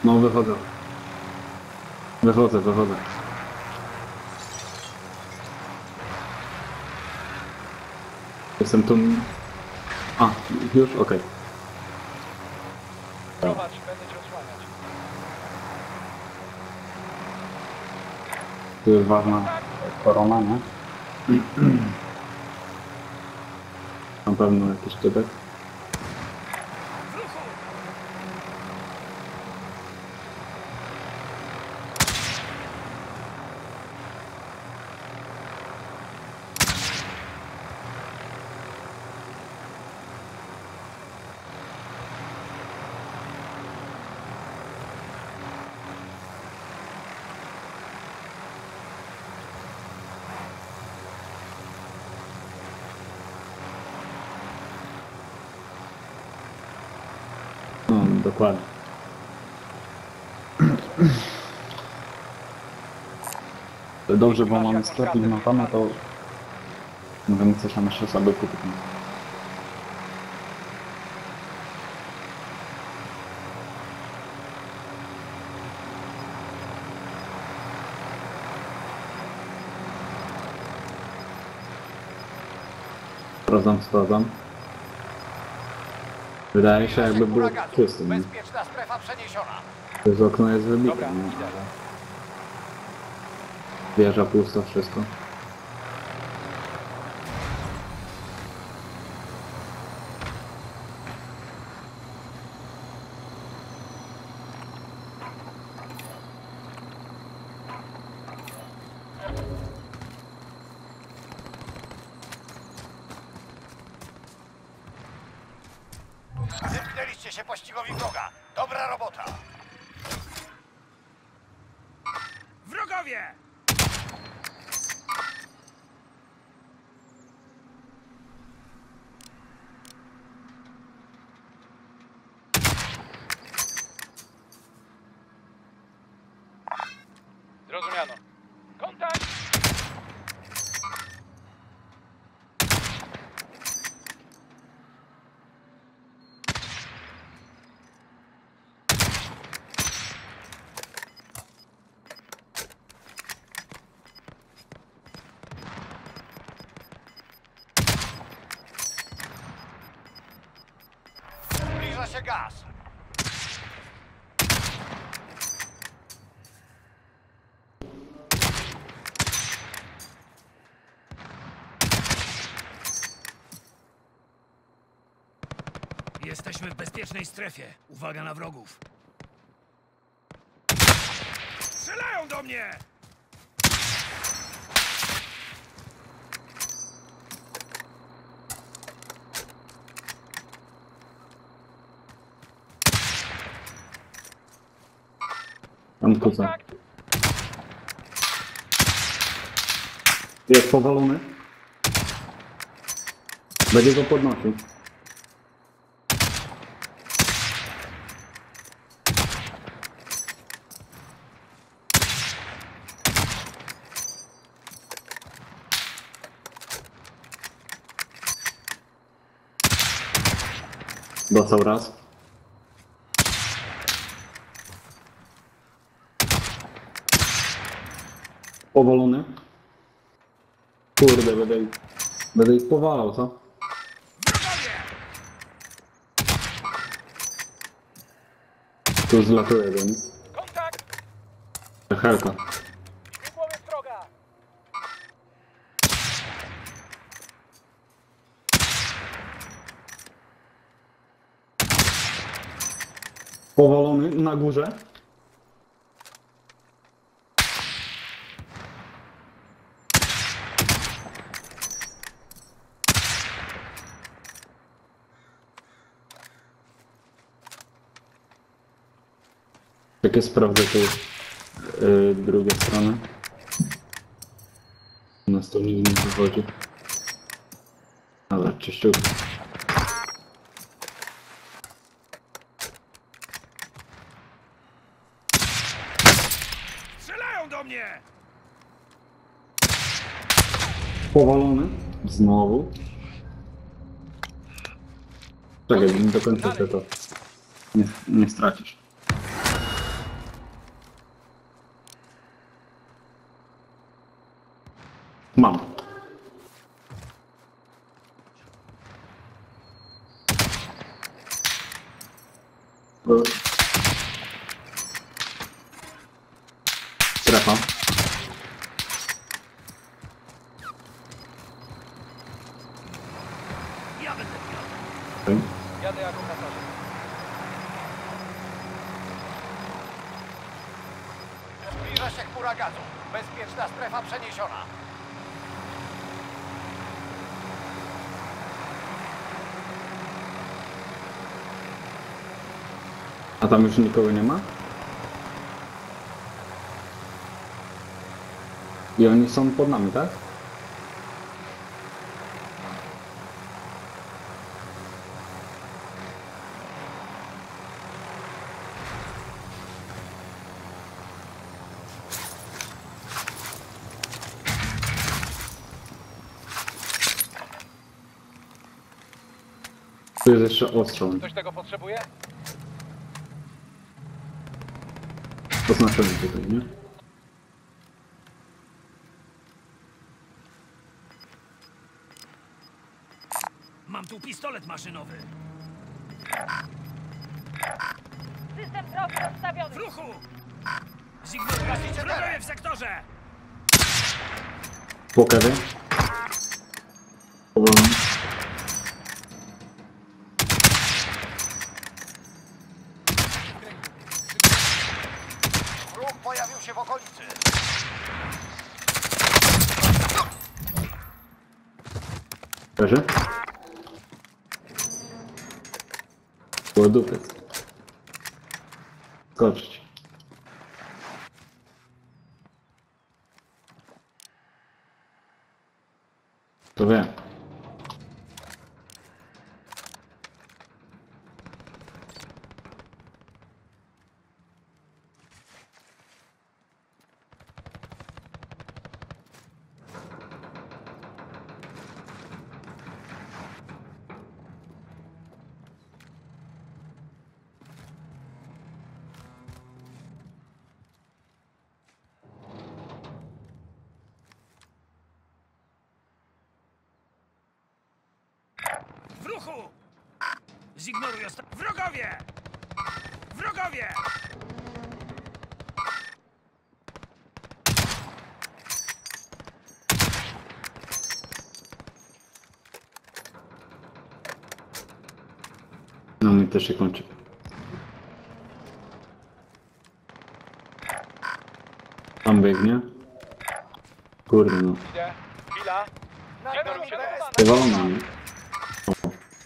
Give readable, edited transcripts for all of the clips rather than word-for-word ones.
No wychodzę. Wychodzę. Jestem tu... A, już? Okej. Prowadź, będę cię osłaniać. Tu jest ważna korona, nie? Na pewno jakiś typek. No, dokładnie. Dobrze, bo mamy sklepik na pana, to możemy coś tam jeszcze sobie kupić. Sprawdzam. Wydaje się, jakby było czysto. Bezpieczna strefa przeniesiona. To z okno jest wybite. Dobra, nie? idę. Wieża pusto, wszystko. Zymknęliście się pościgowi wroga. Dobra robota. Wrogowie! Zrozumiano. Kontakt! Zbliża się gaz. Jesteśmy w bezpiecznej strefie. Uwaga na wrogów. Strzelają do mnie! Tam kuca. Jest powalony. Będzie go podnosił. Dostał raz. Powalony. Kurde, będę ich powalał, co? Tu zlatuje do nich. Kontakt! Helka. Śmigłowiec wroga! Powalony na górze. Takie sprawdzę tu drugie strony. U nas to nigdy nie wychodzi. Ale czyściutko. Strzelają do mnie! Powalony. Znowu. Czekaj, do końca to nie stracisz. Mam. Strefa. Ja będę pilotem. Okej. Jadę jako pasażer. Zbliża się chmura gazu. Bezpieczna strefa przeniesiona. A tam już nikogo nie ma? I oni są pod nami, tak? Tu jest jeszcze ostrzał. Ktoś tego potrzebuje? Oznaczony tutaj, nie? Mam tu pistolet maszynowy. System drogi W rozstawiony. ruchu! Zignoruję wrogowie w sektorze! Po kewie. Powolno. Wróg pojawił się w okolicy. Leży. Było dupy. Skoczyć. To wiem. W ruchu! Zignoruj wrogowie! Wrogowie! No mi też się kończy. Tam biegnie. Kurde no. Idę. Chwila. Zignoruj się Powolno, nie? O.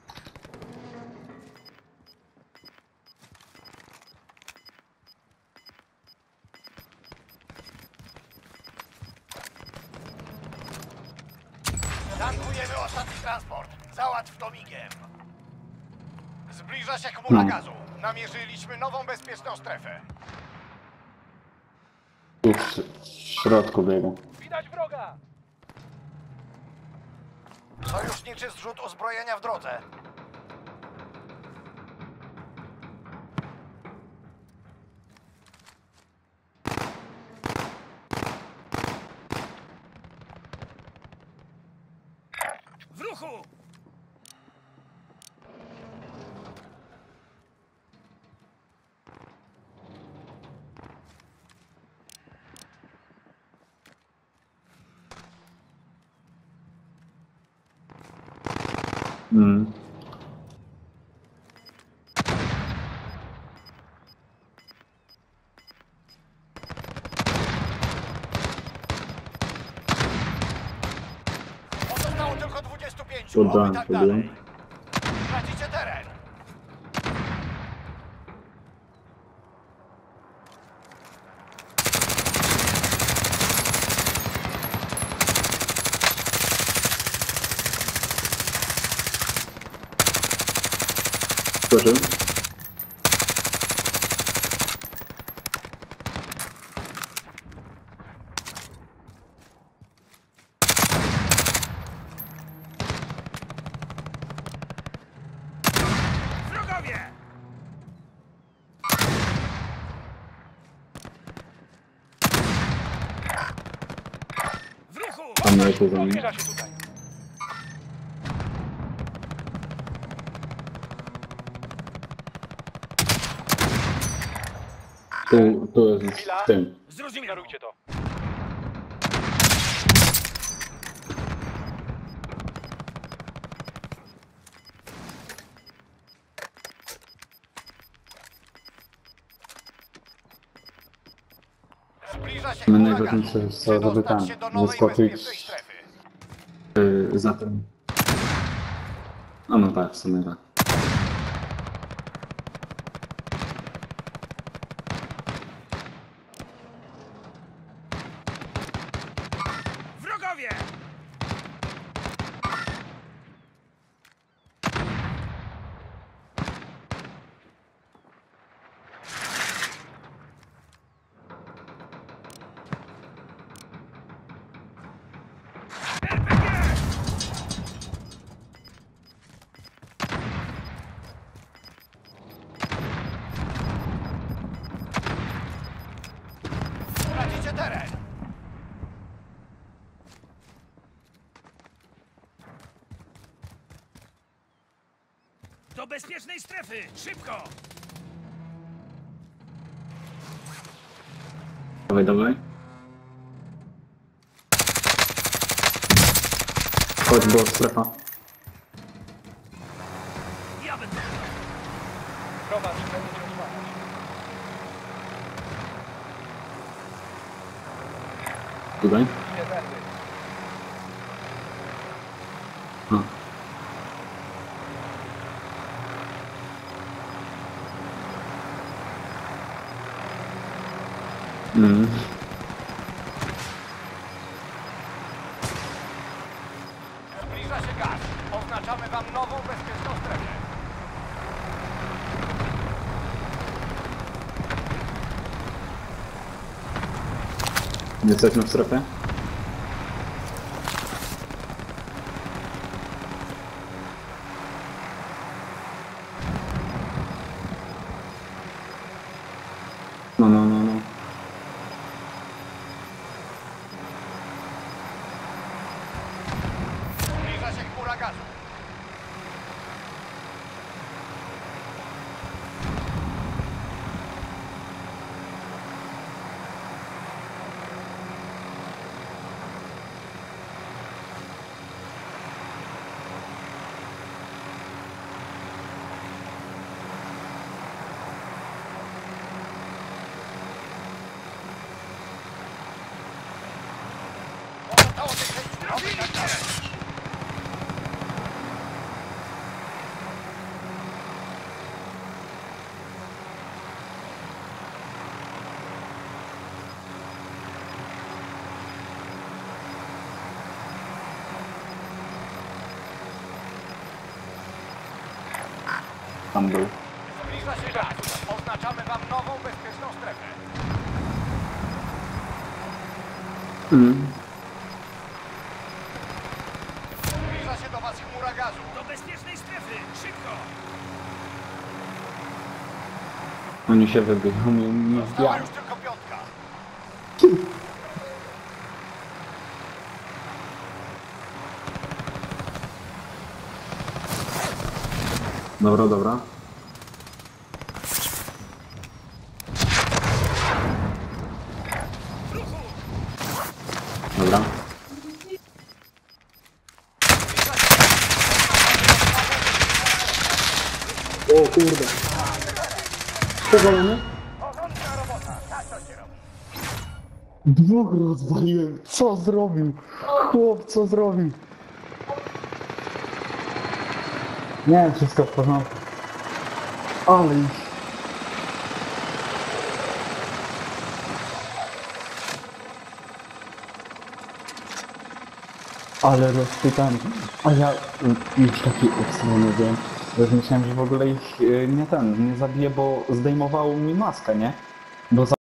Tankujemy ostatni transport. Załatw to migiem. Zbliża się chmura No. gazu. Namierzyliśmy nową bezpieczną strefę. Tu w środku biegł. Widać wroga! Sojuszniczy zrzut uzbrojenia w drodze. W ruchu! Mm. Pozostało tylko 25. Poddałem, Oby tak poddałem. dalej. Tracicie teren. Proszę. Wrogowie! W ruchu! Tam On leci za nim. Zbliża się tutaj. Tu jest w tym. Zrozumiano. Ignorujcie to. Zbliża się My huragan. najważniejsze jest to, żeby Przedostać tam się do nowej wyskoczyć bezpiecznej strefy. za tym. No tak, w sumie tak. Wrogowie! Tracicie teren. Do bezpiecznej strefy! Szybko! Dawaj, dawaj. Chodź, bo strefa. Ja będę... Prowadź, będziecie osłaniać. Tutaj. Nie tędy. A. Mm. Zbliża się gaz. Oznaczamy wam nową bezpieczną strefę. Jesteśmy w strefie? No, no, no, no. Zbliża się chmura gazu. Pozostało tych rejestrowych na gaz. Tam był. Zbliża się gaz. Oznaczamy wam nową bezpieczną strefę. Mm. Zbliża się do was chmura gazu. Do bezpiecznej strefy! Szybko! Oni się wybiegą mi Została wbijają. już tylko piątka. Dobra, dobra. W ruchu! Dobra. Zbliża się O kurde. Powalony? porządna robota. Tak to się robi. Dwóch rozwaliłem. Co zrobił? Chłop, co zrobił? Nie, wszystko w porządku. Ale ich. Ale rozpytany. A ja już taki ekstremny wiem. Już myślałem, że w ogóle ich nie zabiję, bo zdejmowało mi maskę, nie? Bo